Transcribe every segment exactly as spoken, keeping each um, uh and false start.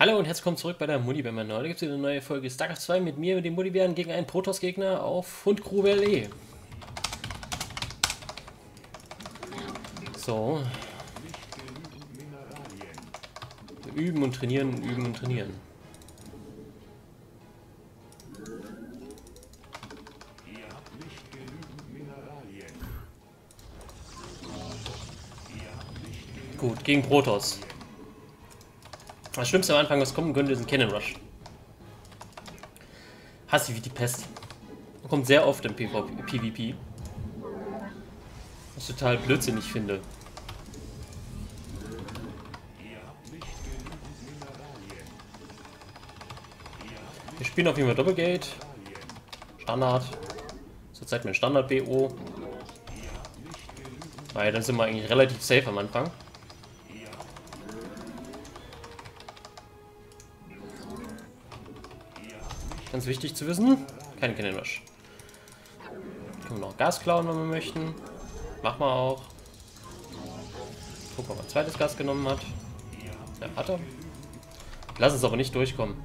Hallo und herzlich willkommen zurück bei der Muttibären. Heute gibt es eine neue Folge StarCraft zwei mit mir, mit dem Muttibären, gegen einen Protoss-Gegner auf Hundgrube. So. Üben und trainieren, üben und trainieren. Gut, gegen Protoss. Das Schlimmste am Anfang, was kommen könnte, ist ein Cannon Rush. Hasse ich wie die Pest. Kommt sehr oft im PvP. Was ich total blödsinnig finde. Wir spielen auf jeden Fall Doppelgate. Standard. Zurzeit mein Standard-B O. Weil dann sind wir eigentlich relativ safe am Anfang. Ganz wichtig zu wissen, kein Cannon Rush. Können wir noch Gas klauen, wenn wir möchten. Machen wir auch. Gucken, ob er ein zweites Gas genommen hat. Ja, hat er. Lass uns aber nicht durchkommen.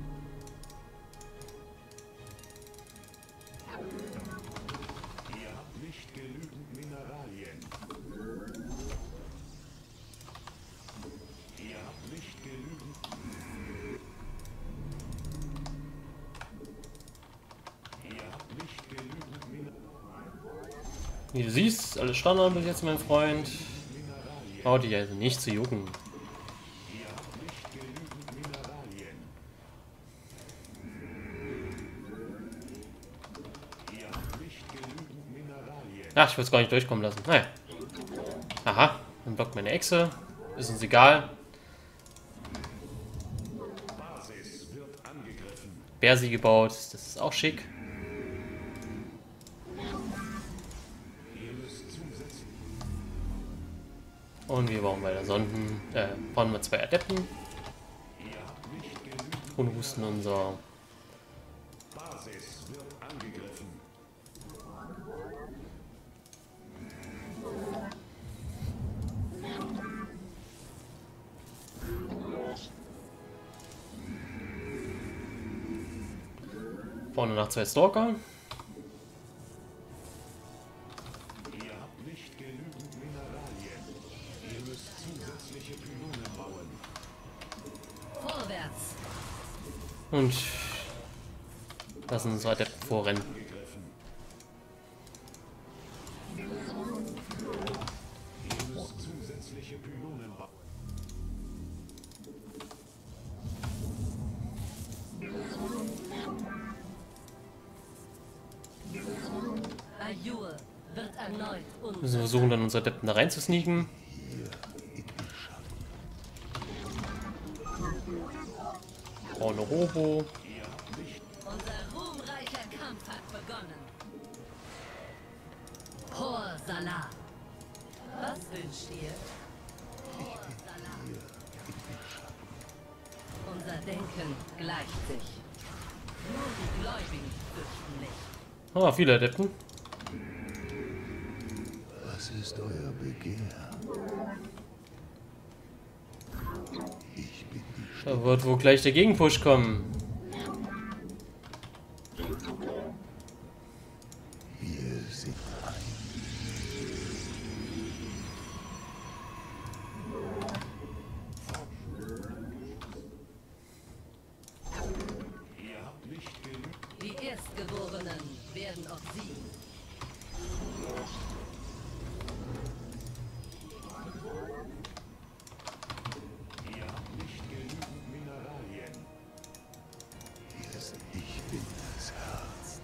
Wie du siehst, alles Standard bis jetzt, mein Freund. Braucht dich also nicht zu jucken. Ach, ich will es gar nicht durchkommen lassen. Naja. Aha, dann blockt meine Echse. Ist uns egal. Bersi gebaut, das ist auch schick. Und wir bauen weiter Sonden. Äh, bauen wir zwei Adepten. Und husten unser Basis wird angegriffen. Vorne nach zwei Stalker. Ihr habt nicht genügend Mineralien. Ihr müsst zusätzliche Pylonen bauen. Vorwärts. Und lassen uns weiter vorrennen. Angegriffen. Ihr müsst zusätzliche Pylonen bauen. Ajur wird erneut Wir unser versuchen dann unsere Adepten da rein zu sneaken. Brauchen eine Robo. Unser ruhmreicher Kampf hat begonnen. Hor Salah. Was wünscht ihr? Hor Salah. Unser Denken gleicht sich. Nur die Gläubigen fürchten nicht. Ah, viele Adepten. Was ist euer Begehr? Ich bin die Da wird wohl gleich der Gegenpush kommen. Wir sind ein. Ihr habt nicht genügend. Die Erstgeborenen werden obsiegen. Ihr habt nicht genügend Mineralien. Ich bin das Herz.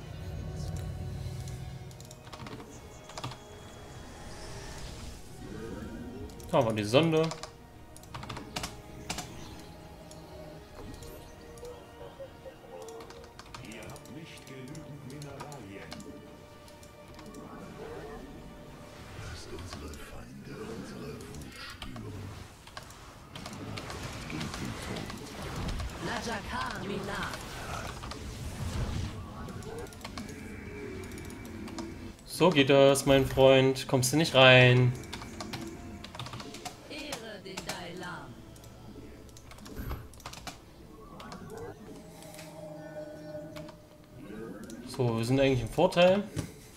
Da haben wir die Sonde. Ihr habt nicht genügend Mineralien. Lasst unsere Feinde unsere Wut spüren. Gegen den Tod. Najakar Minar. So geht das, mein Freund. Kommst du nicht rein? Ehre den Dailam. So, wir sind eigentlich im Vorteil.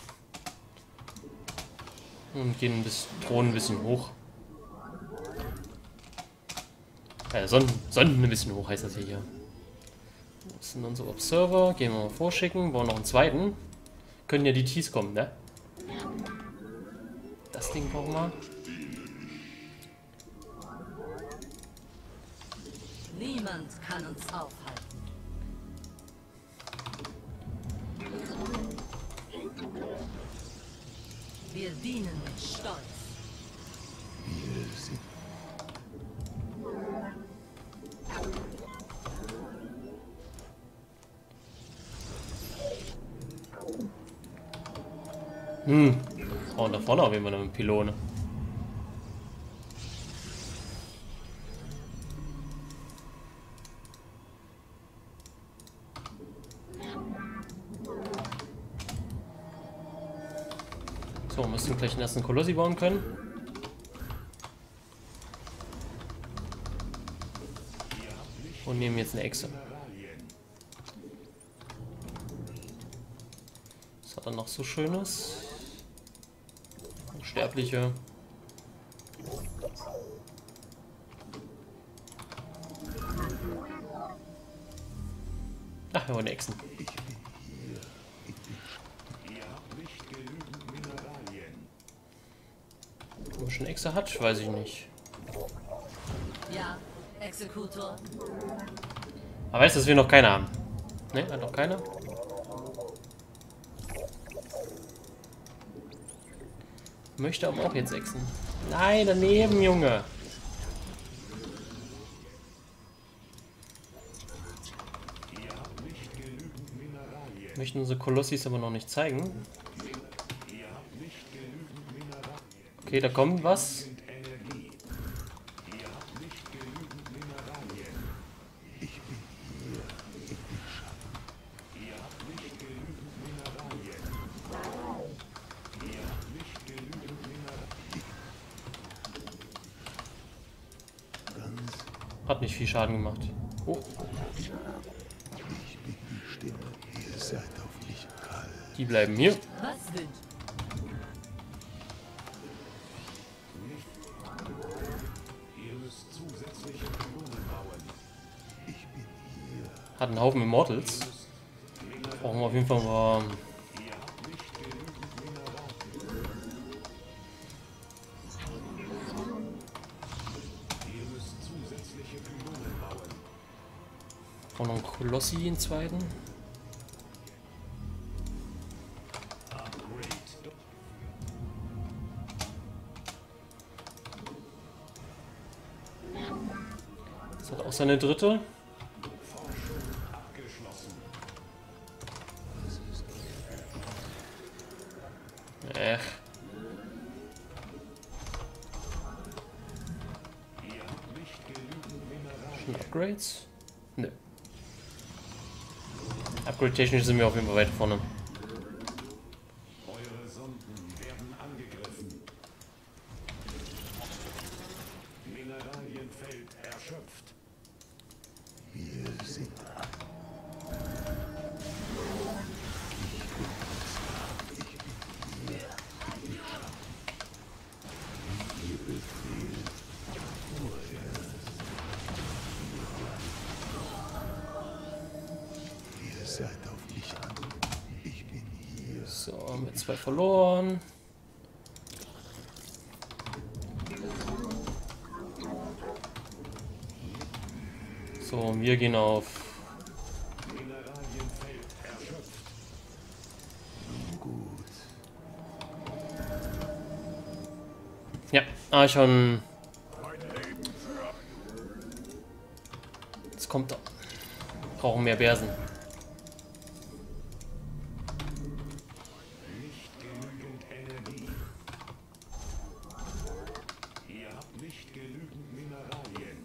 Und gehen das Thron ein bisschen hoch. Äh, Sonnen, Sonnen ein bisschen hoch heißt das hier. Das sind unsere Observer. Gehen wir mal vorschicken. Bauen noch einen zweiten. Können ja die Ts kommen, ne? Das Ding brauchen wir. Niemand kann uns aufhalten. Wir dienen mit Stolz. Wir sind Hm. Oh, und da vorne auf jeden Fall noch eine Pylone. So, wir müssen gleich den ersten Kolossi bauen können. Und nehmen jetzt eine Echse. Was hat er noch so Schönes? Sterbliche. Ach, wir wollen Echsen. Ob er schon Echse hat, weiß ich nicht. Ja, Exekutor. Aber weißt du, dass wir noch keine haben? Ne, hat noch keine. Möchte aber auch jetzt Echsen. Nein, daneben, Junge. Möchten unsere Kolossis aber noch nicht zeigen. Okay, da kommt was. Hat nicht viel Schaden gemacht. Oh. Ich bin die Stimme. Ihr seid auf mich kalt. Die bleiben hier. Was wünscht? Ihr müsst zusätzliche Pylonen bauen. Ich bin hier. Hat einen Haufen Immortals. Brauchen wir auf jeden Fall mal. Ihr habt nicht genügend Mineralien. Ihr müsst zusätzliche Pylonen bauen. Auch noch einen Kolossi, den zweiten. Upgrade. Das hat auch seine dritte. Abgeschlossen. Ech. Ihr habt nicht genügend Mineralien. Schon Upgrades? Nö. Upgrade-technisch sind wir auf jeden Fall weit vorne. Eure Sonden werden angegriffen. Mineralienfeld erschöpft. Wir sind Ihr seid auf mich an. Ich bin hier. So, haben wir zwei verloren. So, und wir gehen auf. Mineralienfeld erschöpft. Gut. Ja, Archon. Jetzt kommt er. Brauchen mehr Bersen. Nicht genügend Energie. Ihr habt nicht genügend Mineralien.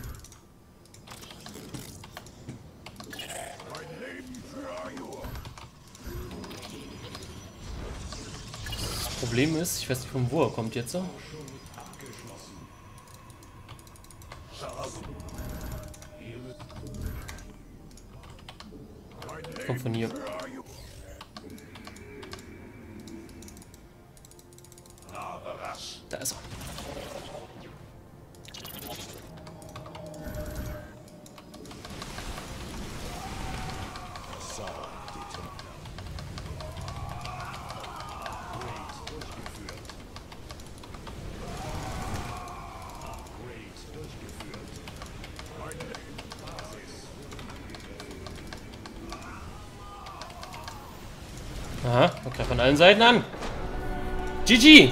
Mein Leben für Ajur. Das Problem ist, ich weiß nicht von wo er kommt jetzt. Schon abgeschlossen. Ihr müsst Kommt von hier. das. Da ist er. Sauber, die Templer. Upgrade durchgeführt. Upgrade durchgeführt. Heute Basis. Aha, man greift von allen Seiten an. G G!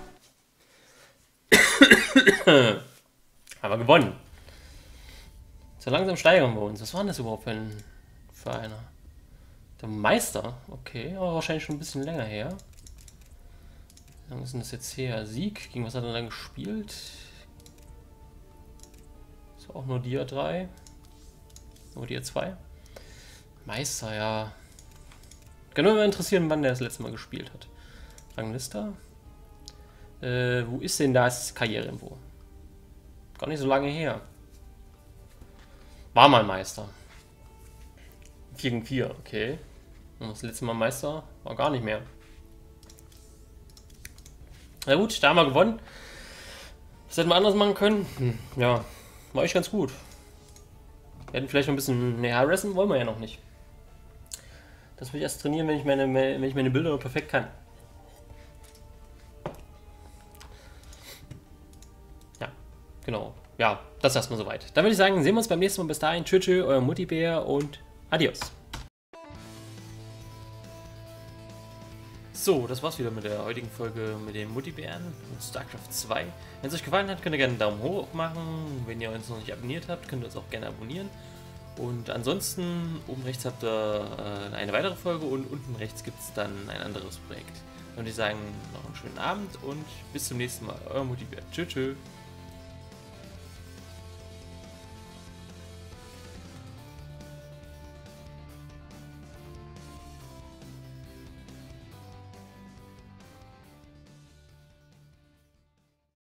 Haben wir gewonnen. So langsam steigern wir uns. Was war denn das überhaupt für, ein, für einer? Der Meister? Okay, aber wahrscheinlich schon ein bisschen länger her. Wie lange ist denn das jetzt her? Sieg? Gegen was hat er dann gespielt? Ist auch nur Dia drei. Nur Dia zwei. Meister, ja. Kann nur mal interessieren, wann der das letzte Mal gespielt hat. Ranglista. Äh, wo ist denn das Karriereinfo? Gar nicht so lange her. War mal Meister. vier gegen vier, okay. Und das letzte Mal Meister war gar nicht mehr. Na gut, da haben wir gewonnen. Was hätten wir anders machen können? Hm, ja, war echt ganz gut. Wir hätten vielleicht noch ein bisschen näher harassen, wollen wir ja noch nicht. Das will ich erst trainieren, wenn ich meine, wenn ich meine Bilder noch perfekt kann. Ja, genau. Ja, das erstmal soweit. Dann würde ich sagen, sehen wir uns beim nächsten Mal. Bis dahin, tschüss, tschüss, euer Muttibär und adios. So, das war's wieder mit der heutigen Folge mit den Muttibären und StarCraft zwei. Wenn es euch gefallen hat, könnt ihr gerne einen Daumen hoch machen. Wenn ihr uns noch nicht abonniert habt, könnt ihr uns auch gerne abonnieren. Und ansonsten, oben rechts habt ihr äh, eine weitere Folge und unten rechts gibt es dann ein anderes Projekt. Dann würde ich sagen, noch einen schönen Abend und bis zum nächsten Mal. Euer Muttibär. Tschüss, tschüss.